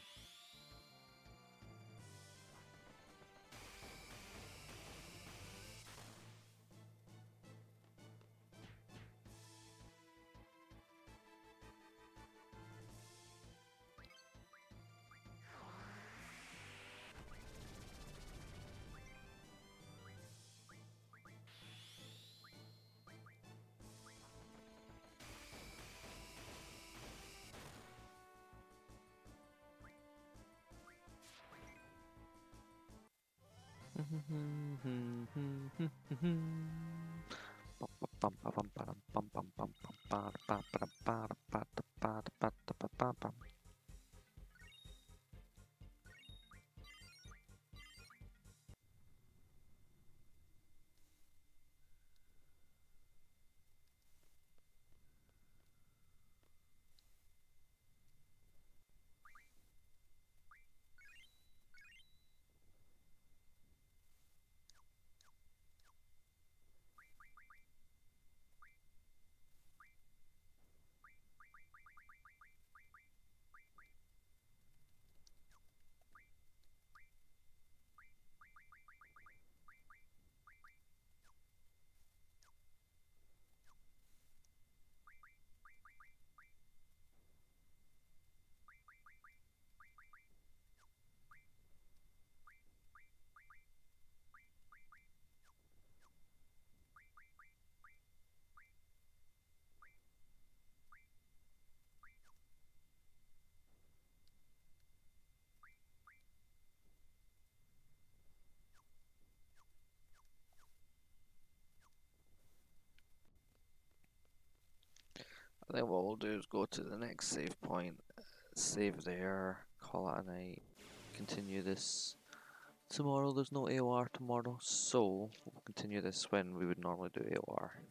B: I think what we'll do is go to the next save point, save there, call it a night, continue this tomorrow. There's no A O R tomorrow, so we'll continue this when we would normally do A O R.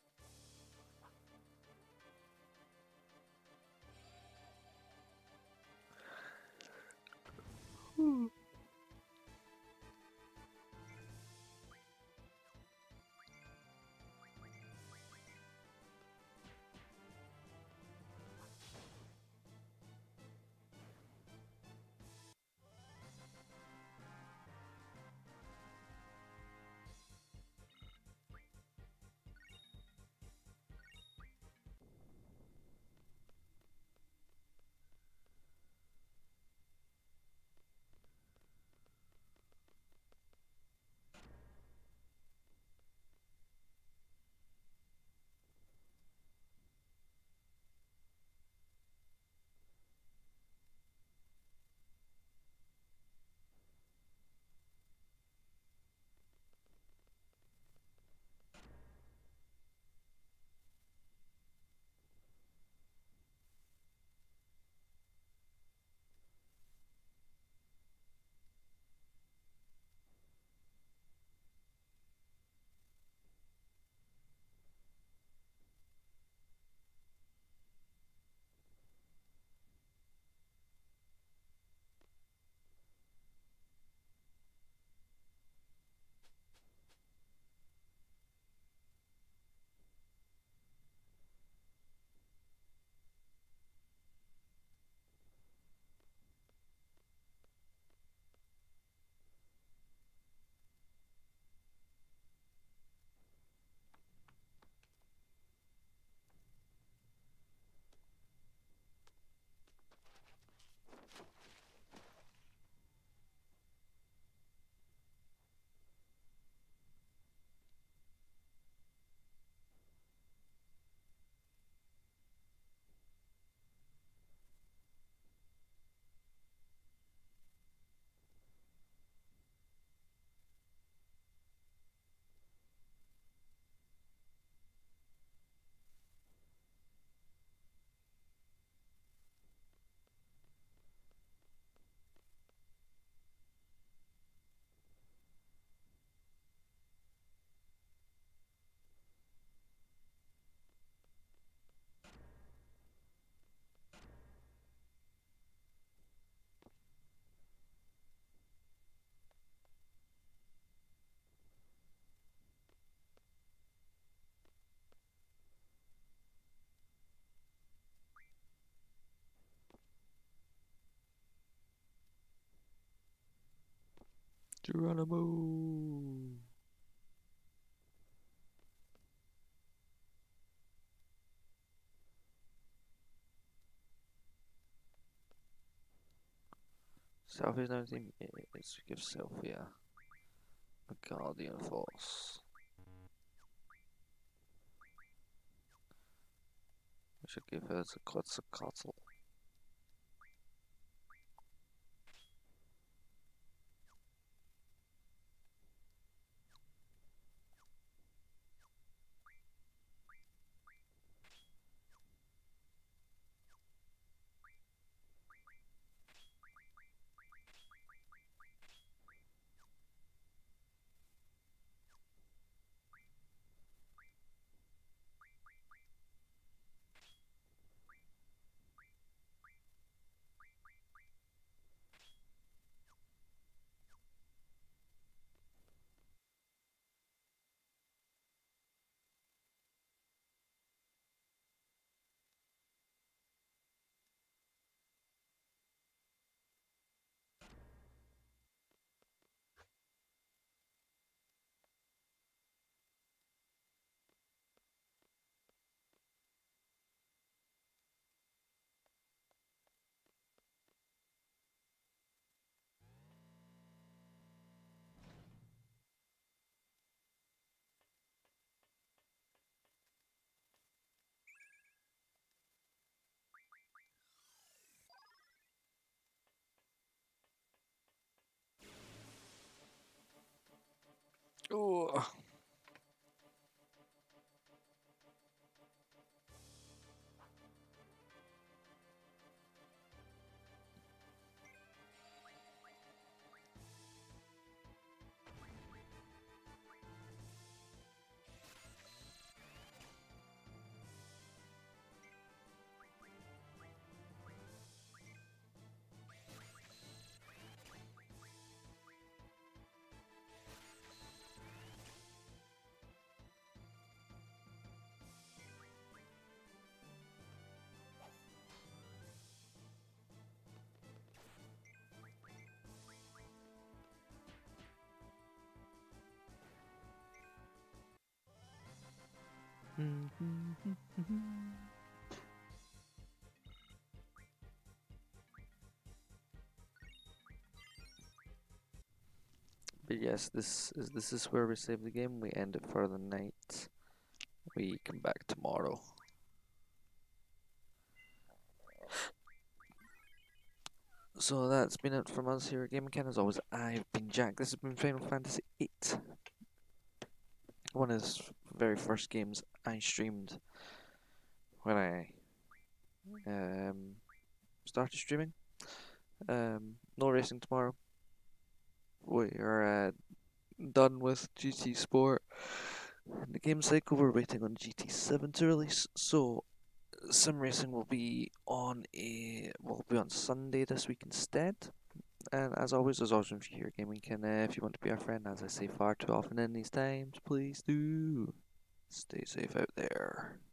B: Geronimo! Selfie's now team is give Selfie a, a Guardian Force. We should give her a Quetzalcoatl. Ugh. But yes, this is this is where we save the game. We end it for the night. We come back tomorrow. So that's been it from us here at Gaming Ken. As always, I've been Jack. This has been Final Fantasy eight. One of the very first games I streamed when I um, started streaming. Um, no racing tomorrow. We are uh, done with G T Sport. In the game cycle, we're waiting on G T seven to release. So sim racing will be on a will be on Sunday this week instead. And as always, there's always room for your gaming can. Uh, if you want to be our friend, as I say far too often in these times, please do stay safe out there.